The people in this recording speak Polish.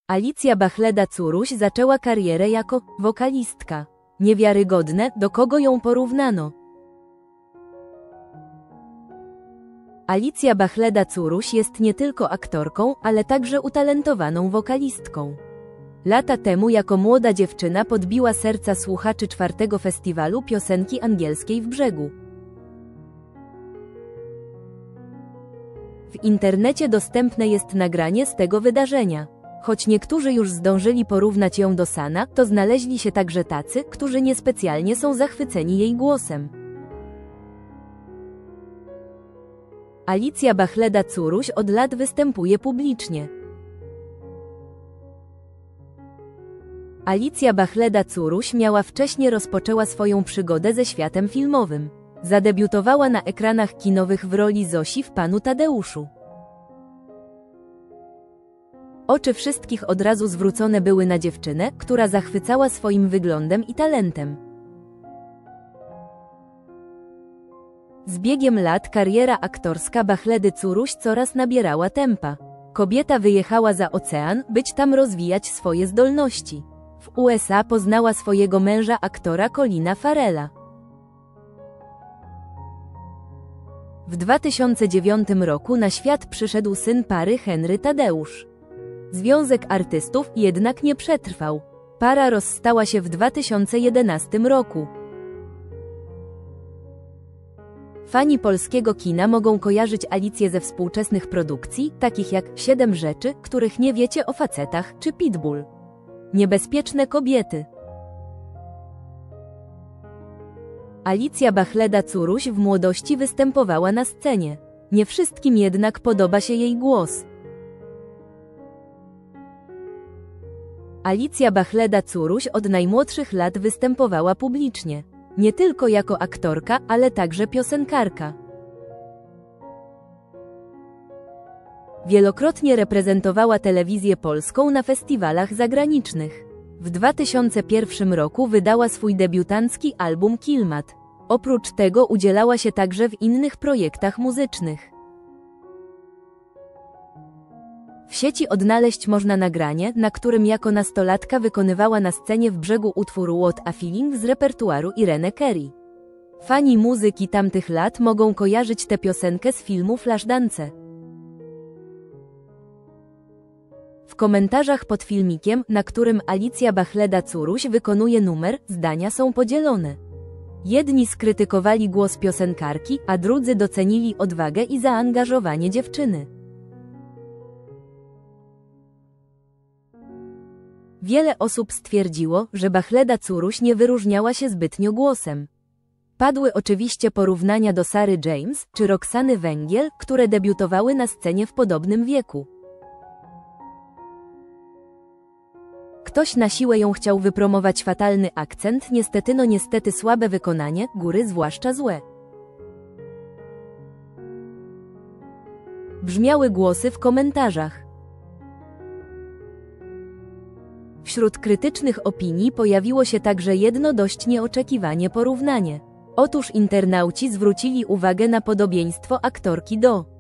Alicja Bachleda-Curuś zaczęła karierę jako wokalistka. Niewiarygodne, do kogo ją porównano. Alicja Bachleda-Curuś jest nie tylko aktorką, ale także utalentowaną wokalistką. Lata temu jako młoda dziewczyna podbiła serca słuchaczy 4. festiwalu piosenki angielskiej w Brzegu. W internecie dostępne jest nagranie z tego wydarzenia. Choć niektórzy już zdążyli porównać ją do Sana, to znaleźli się także tacy, którzy niespecjalnie są zachwyceni jej głosem. Alicja Bachleda-Curuś od lat występuje publicznie. Alicja Bachleda-Curuś wcześniej rozpoczęła swoją przygodę ze światem filmowym. Zadebiutowała na ekranach kinowych w roli Zosi w Panu Tadeuszu. Oczy wszystkich od razu zwrócone były na dziewczynę, która zachwycała swoim wyglądem i talentem. Z biegiem lat kariera aktorska Bachledy-Curuś coraz nabierała tempa. Kobieta wyjechała za ocean, by tam rozwijać swoje zdolności. W USA poznała swojego męża aktora Colina Farrella. W 2009 roku na świat przyszedł syn pary Henry Tadeusz. Związek artystów jednak nie przetrwał. Para rozstała się w 2011 roku. Fani polskiego kina mogą kojarzyć Alicję ze współczesnych produkcji, takich jak 7 rzeczy, których nie wiecie o facetach, czy Pitbull. Niebezpieczne kobiety. Alicja Bachleda-Curuś w młodości występowała na scenie. Nie wszystkim jednak podoba się jej głos. Alicja Bachleda-Curuś od najmłodszych lat występowała publicznie. Nie tylko jako aktorka, ale także piosenkarka. Wielokrotnie reprezentowała telewizję polską na festiwalach zagranicznych. W 2001 roku wydała swój debiutancki album Kilmat. Oprócz tego udzielała się także w innych projektach muzycznych. W sieci odnaleźć można nagranie, na którym jako nastolatka wykonywała na scenie w Brzegu utwór What a Feeling z repertuaru Irene Cara. Fani muzyki tamtych lat mogą kojarzyć tę piosenkę z filmu Flashdance. W komentarzach pod filmikiem, na którym Alicja Bachleda-Curuś wykonuje numer, zdania są podzielone. Jedni skrytykowali głos piosenkarki, a drudzy docenili odwagę i zaangażowanie dziewczyny. Wiele osób stwierdziło, że Bachleda-Curuś nie wyróżniała się zbytnio głosem. Padły oczywiście porównania do Sary James czy Roxany Węgiel, które debiutowały na scenie w podobnym wieku. Ktoś na siłę ją chciał wypromować fatalny akcent, niestety słabe wykonanie, góry zwłaszcza złe. Brzmiały głosy w komentarzach. Wśród krytycznych opinii pojawiło się także jedno dość nieoczekiwanie porównanie. Otóż internauci zwrócili uwagę na podobieństwo aktorki do